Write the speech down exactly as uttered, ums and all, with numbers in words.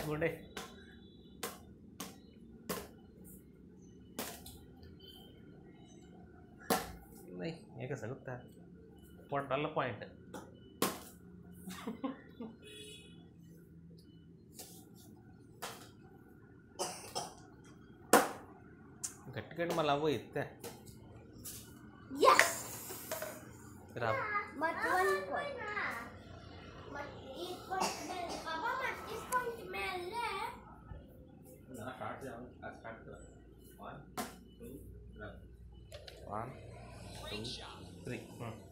गुंडे नहीं ये कैसे लगता है पॉइंट डाल पॉइंट गट्टी गट्टी मला वो इतने यस खराब मत वन पॉइंट मत एक पॉइंट में पापा मत इस पॉइंट में ले ना स्टार्ट जाओ स्टार्ट कर one two three one two three